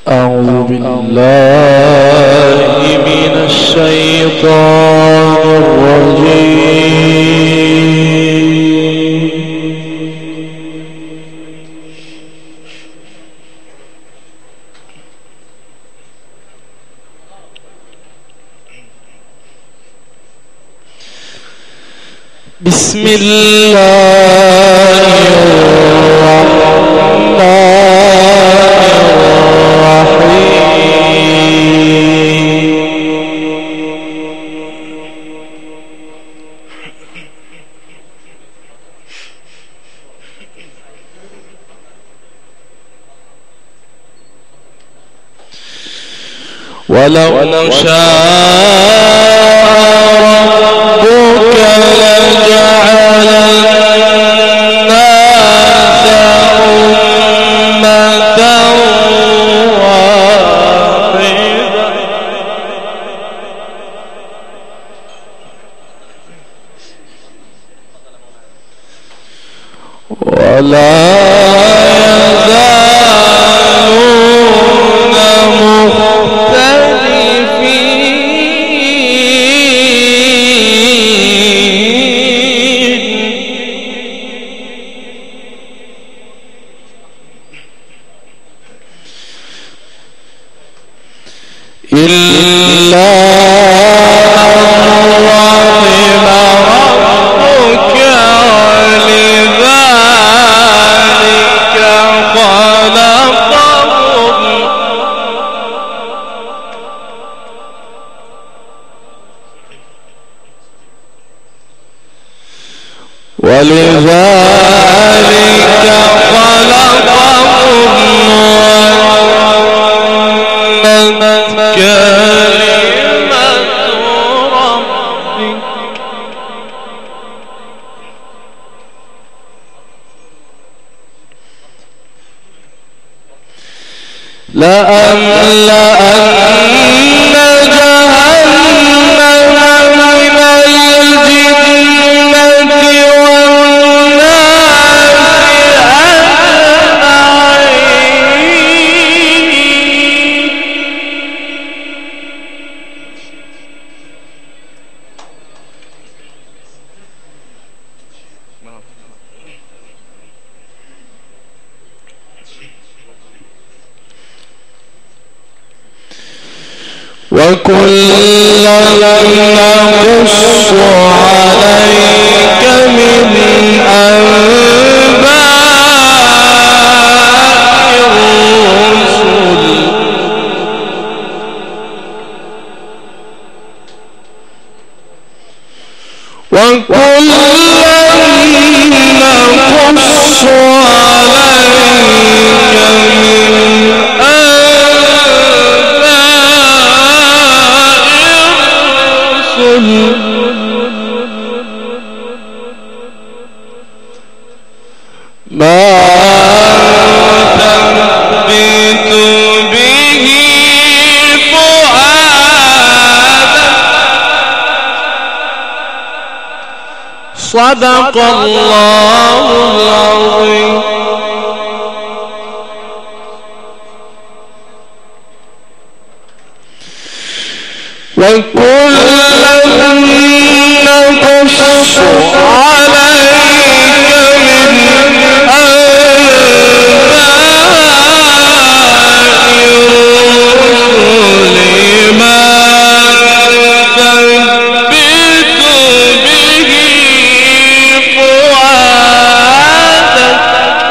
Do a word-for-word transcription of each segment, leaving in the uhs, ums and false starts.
أعوذ بالله من الشيطان الرجيم. بسم الله الرحمن ولو شاء ربك لجعل الناس أمة واحدة ولا إلا رحم ربك ولذلك خلقهم ولذلك خلقهم كلمة ربك لأملأن جهنم من الجنة والناس وكلا نقص عليك من أنباء الرسل وكلا نقص عليك ما تثبت به فؤادك صدق الله العظيم. وكلا نقص عليك من أنباء الرسل ما تثبت به فؤادك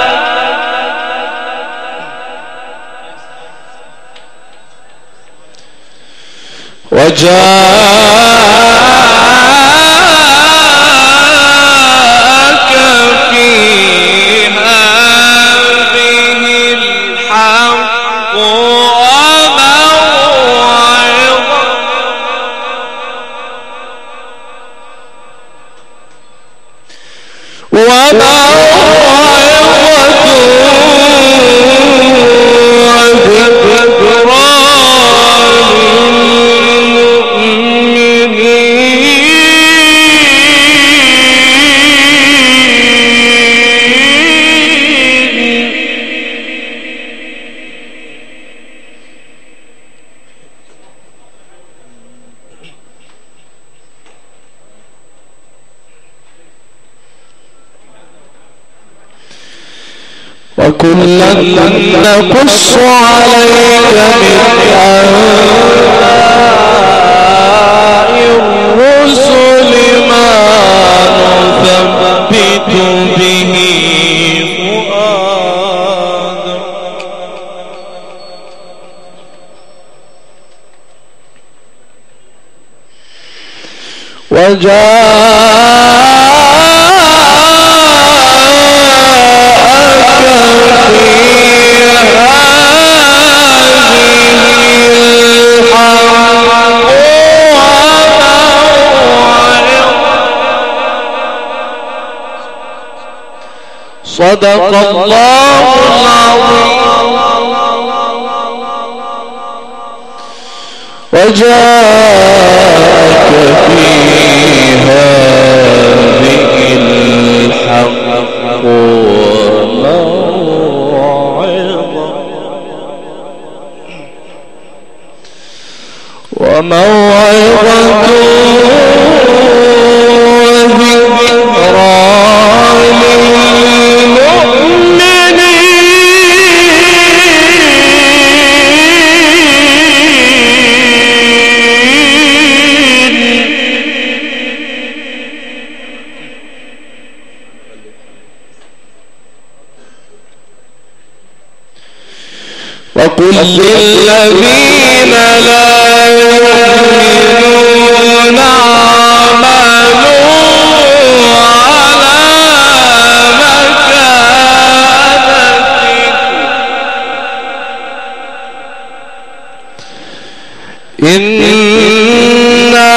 وجاءك في هذه الحق وموعظة وموعظة وذكرى للمؤمنين. وكلا نقص عليك من أنباء الرسل ما نثبت به فؤادك صدق الله العظيم. وجاءك في هذه الحق وموعظة وموعظة وذكرى وقل للذين لا يؤمنون اعملوا على مكانتكم إنا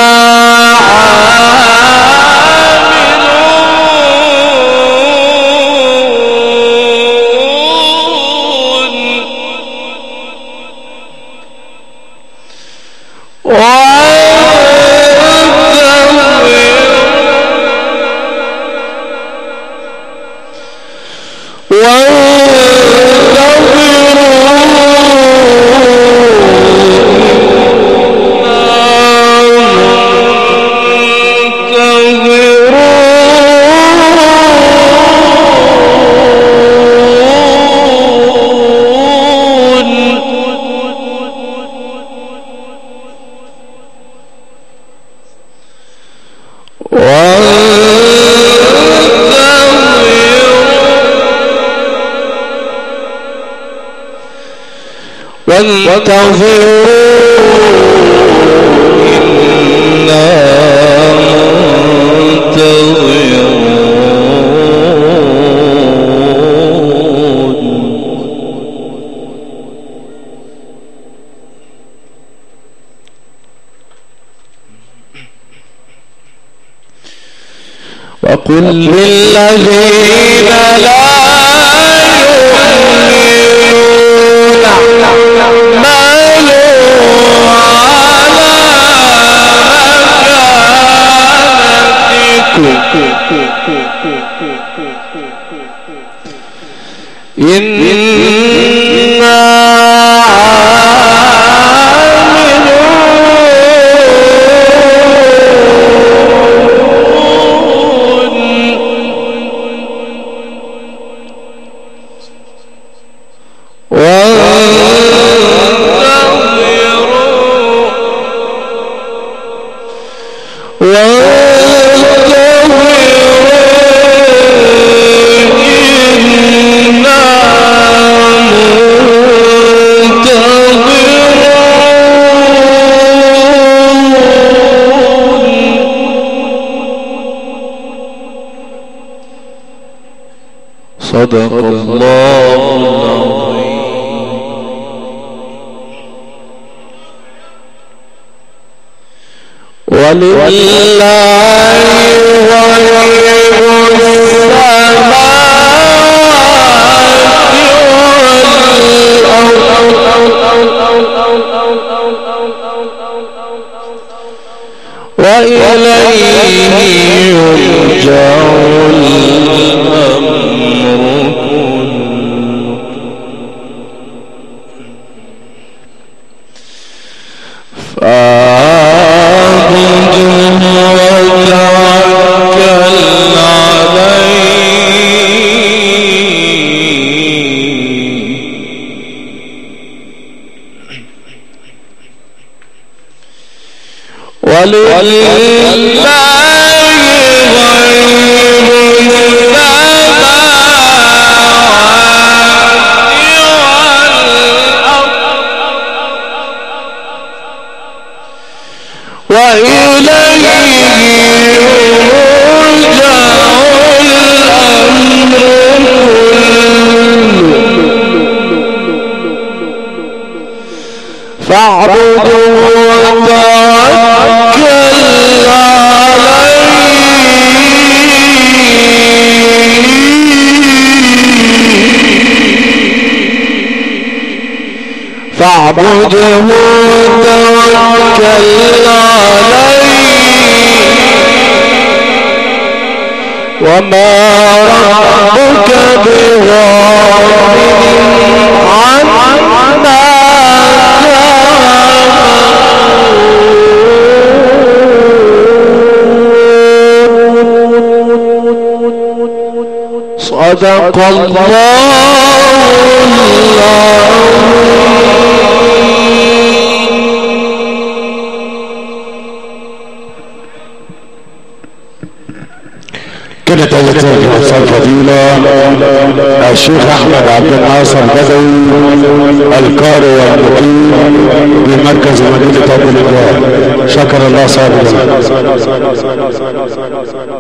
وانتظروا إنا منتظرون. وقل للذين لا إنا صدق الله العظيم. ولله غيب السماوات وإليه يرجع الأمر كله فاعبده وتوكل عليه ولله وإليه يرجع الأمر كله فاعبده وتوكل عليه فاعبده وتوكل عليه وما ربك بغافل عما صدق الله كانت أول أنصار فضيلة الشيخ أحمد عبد الناصر بدوي القارئ والمقيم بمركز مدينة أبو الإبراهيم. شكر الله صاحبه.